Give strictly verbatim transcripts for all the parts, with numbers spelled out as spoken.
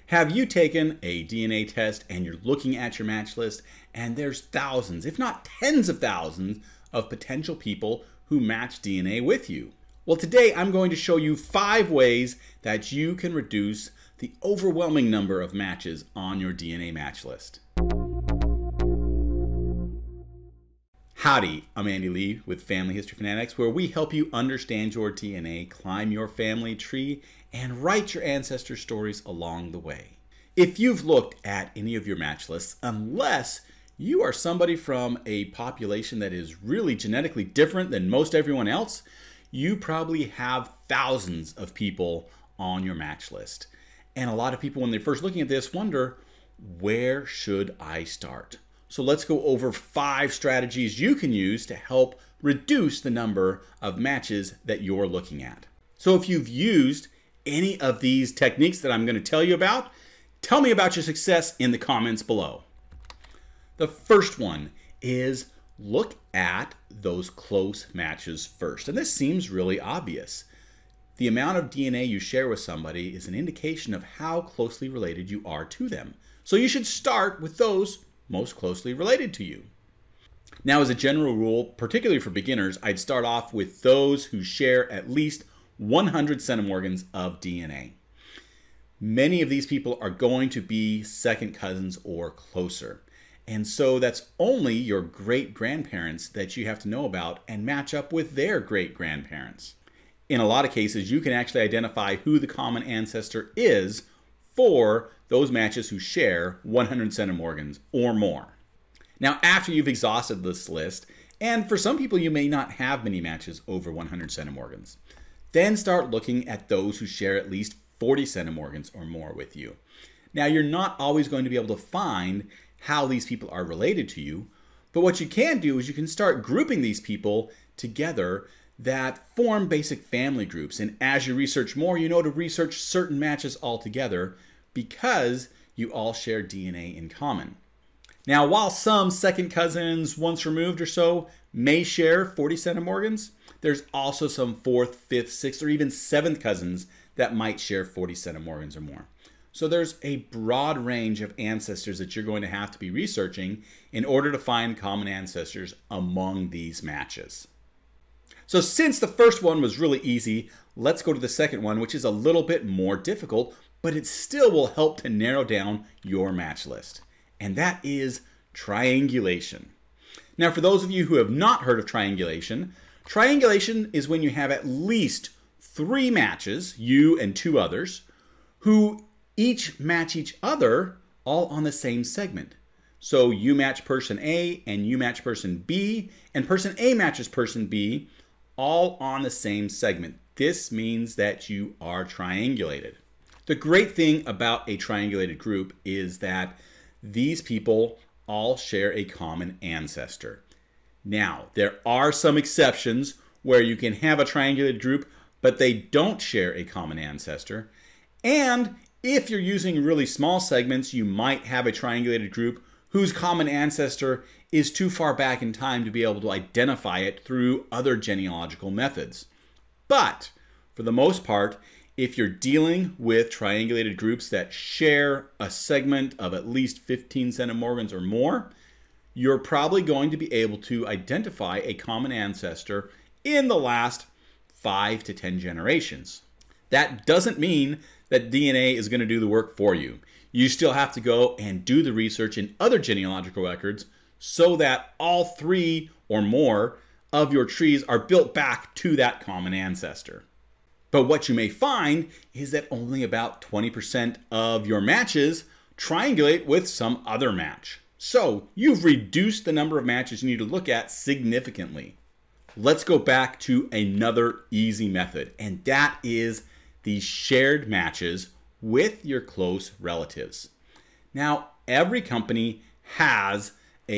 Have you taken a D N A test and you're looking at your match list and there's thousands, if not tens of thousands, of potential people who match D N A with you? Well, today I'm going to show you five ways that you can reduce the overwhelming number of matches on your D N A match list. Howdy, I'm Andy Lee with Family History Fanatics, where we help you understand your D N A, climb your family tree, and write your ancestor stories along the way. If you've looked at any of your match lists, unless you are somebody from a population that is really genetically different than most everyone else, you probably have thousands of people on your match list. And a lot of people, when they're first looking at this, wonder, where should I start? So let's go over five strategies you can use to help reduce the number of matches that you're looking at. So if you've used any of these techniques that I'm going to tell you about, tell me about your success in the comments below. The first one is look at those close matches first. And this seems really obvious. The amount of D N A you share with somebody is an indication of how closely related you are to them. So you should start with those most closely related to you. Now, as a general rule, particularly for beginners, I'd start off with those who share at least one hundred centimorgans of D N A. Many of these people are going to be second cousins or closer. And so that's only your great-grandparents that you have to know about and match up with their great-grandparents. In a lot of cases, you can actually identify who the common ancestor is for those matches who share one hundred centimorgans or more. Now, after you've exhausted this list, and for some people you may not have many matches over one hundred centimorgans, then start looking at those who share at least forty centimorgans or more with you. Now, you're not always going to be able to find how these people are related to you, but what you can do is you can start grouping these people together that form basic family groups. And as you research more, you know to research certain matches altogether because you all share D N A in common. Now, while some second cousins once removed or so may share forty centimorgans, there's also some fourth, fifth, sixth, or even seventh cousins that might share forty centimorgans or more. So there's a broad range of ancestors that you're going to have to be researching in order to find common ancestors among these matches. So since the first one was really easy, let's go to the second one, which is a little bit more difficult, but it still will help to narrow down your match list. And that is triangulation. Now, for those of you who have not heard of triangulation, triangulation is when you have at least three matches, you and two others, who each match each other all on the same segment. So you match person A and you match person B, and person A matches person B, all on the same segment. This means that you are triangulated. The great thing about a triangulated group is that these people all share a common ancestor. Now, there are some exceptions where you can have a triangulated group, but they don't share a common ancestor. And if you're using really small segments, you might have a triangulated group whose common ancestor is too far back in time to be able to identify it through other genealogical methods. But for the most part, if you're dealing with triangulated groups that share a segment of at least fifteen centimorgans or more, you're probably going to be able to identify a common ancestor in the last five to ten generations. That doesn't mean that D N A is going to do the work for you. You still have to go and do the research in other genealogical records so that all three or more of your trees are built back to that common ancestor. But what you may find is that only about twenty percent of your matches triangulate with some other match. So you've reduced the number of matches you need to look at significantly. Let's go back to another easy method, and that is the shared matches with your close relatives. Now, every company has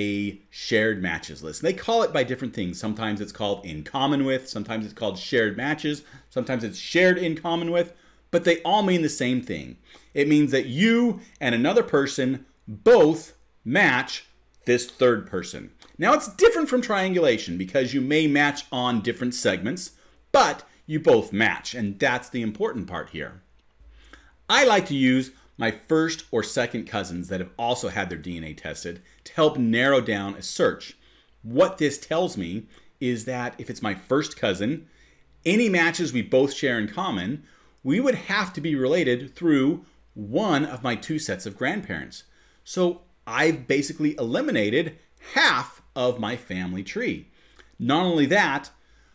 a shared matches list. They call it by different things. Sometimes it's called in common with, sometimes it's called shared matches, sometimes it's shared in common with, but they all mean the same thing. It means that you and another person both match this third person. Now, it's different from triangulation because you may match on different segments, but you both match, and that's the important part here. I like to use my first or second cousins that have also had their D N A tested to help narrow down a search. What this tells me is that if it's my first cousin, any matches we both share in common, we would have to be related through one of my two sets of grandparents. So I've basically eliminated half of my family tree. Not only that,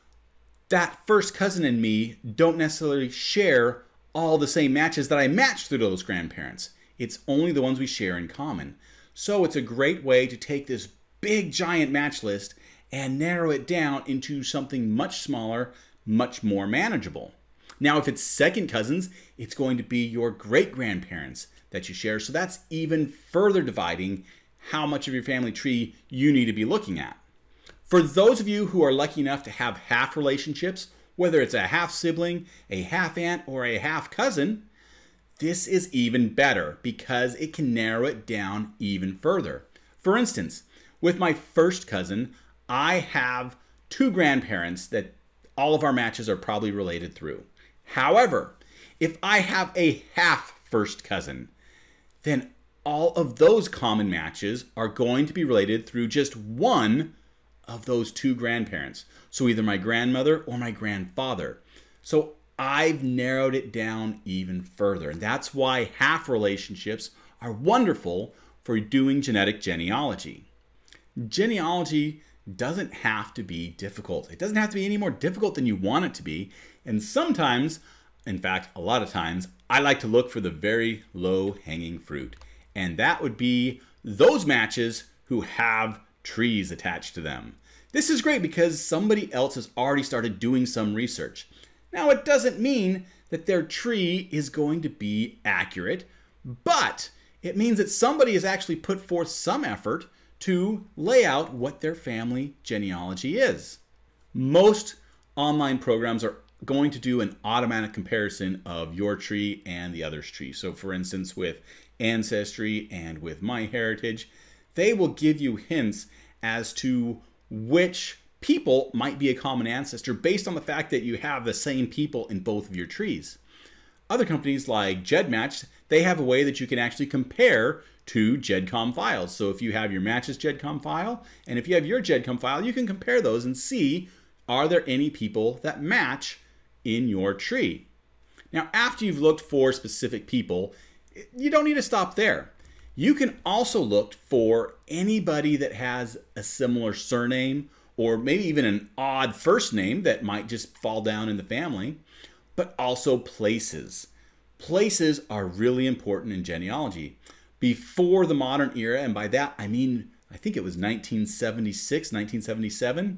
that first cousin and me don't necessarily share all the same matches that I matched through those grandparents. It's only the ones we share in common. So it's a great way to take this big giant match list and narrow it down into something much smaller, much more manageable. Now, if it's second cousins, it's going to be your great-grandparents that you share. So that's even further dividing how much of your family tree you need to be looking at. For those of you who are lucky enough to have half relationships, whether it's a half sibling, a half aunt, or a half cousin, this is even better because it can narrow it down even further. For instance, with my first cousin, I have two grandparents that all of our matches are probably related through. However, if I have a half first cousin, then all of those common matches are going to be related through just one of those two grandparents. So either my grandmother or my grandfather. So I've narrowed it down even further. And that's why half relationships are wonderful for doing genetic genealogy. Genealogy doesn't have to be difficult. It doesn't have to be any more difficult than you want it to be. And sometimes, in fact, a lot of times, I like to look for the very low-hanging fruit. And that would be those matches who have trees attached to them. This is great because somebody else has already started doing some research. Now, it doesn't mean that their tree is going to be accurate, but it means that somebody has actually put forth some effort to lay out what their family genealogy is. Most online programs are going to do an automatic comparison of your tree and the other's tree. So for instance, with Ancestry and with MyHeritage, they will give you hints as to which people might be a common ancestor based on the fact that you have the same people in both of your trees. Other companies like GEDmatch, they have a way that you can actually compare two GEDCOM files. So if you have your matches GEDCOM file, and if you have your GEDCOM file, you can compare those and see, are there any people that match in your tree? Now, after you've looked for specific people, you don't need to stop there. You can also look for anybody that has a similar surname or maybe even an odd first name that might just fall down in the family, but also places. Places are really important in genealogy. Before the modern era, and by that I mean, I think it was nineteen seventy-six, nineteen seventy-seven,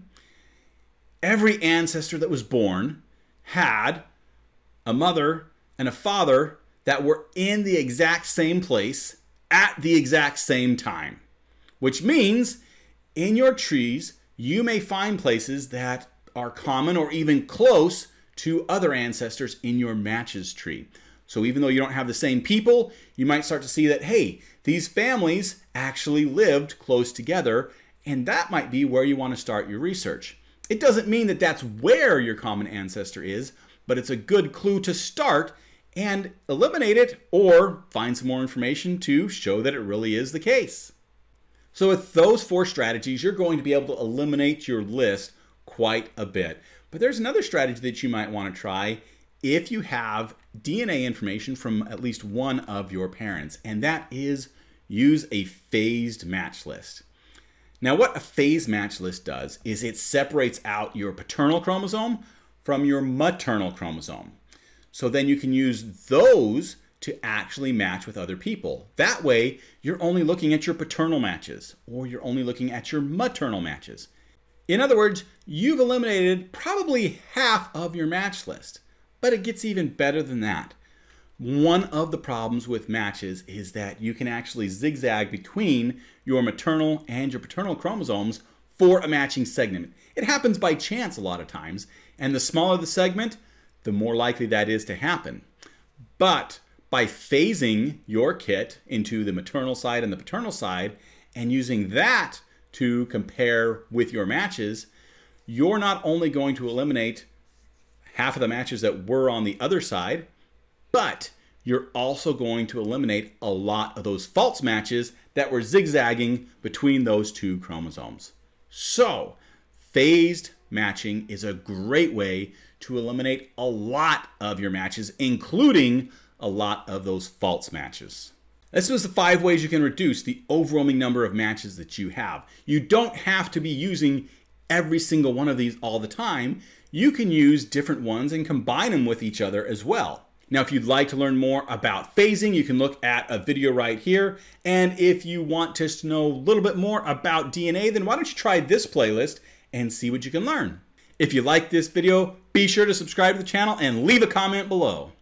every ancestor that was born had a mother and a father that were in the exact same place at the exact same time. Which means in your trees, you may find places that are common or even close to other ancestors in your matches tree. So even though you don't have the same people, you might start to see that, hey, these families actually lived close together, and that might be where you want to start your research. It doesn't mean that that's where your common ancestor is, but it's a good clue to start and eliminate it or find some more information to show that it really is the case. So with those four strategies, you're going to be able to eliminate your list quite a bit. But there's another strategy that you might want to try if you have D N A information from at least one of your parents, and that is use a phased match list. Now, what a phased match list does is it separates out your paternal chromosome from your maternal chromosome. So then you can use those to actually match with other people. That way, you're only looking at your paternal matches, or you're only looking at your maternal matches. In other words, you've eliminated probably half of your match list, but it gets even better than that. One of the problems with matches is that you can actually zigzag between your maternal and your paternal chromosomes for a matching segment. It happens by chance a lot of times, and the smaller the segment, the more likely that is to happen. But by phasing your kit into the maternal side and the paternal side and using that to compare with your matches, you're not only going to eliminate half of the matches that were on the other side, but you're also going to eliminate a lot of those false matches that were zigzagging between those two chromosomes. So, phased matching is a great way to eliminate a lot of your matches, including a lot of those false matches. This was the five ways you can reduce the overwhelming number of matches that you have. You don't have to be using every single one of these all the time. You can use different ones and combine them with each other as well. Now, if you'd like to learn more about phasing, you can look at a video right here. And if you want to know a little bit more about D N A, then why don't you try this playlist and see what you can learn. If you like this video, be sure to subscribe to the channel and leave a comment below.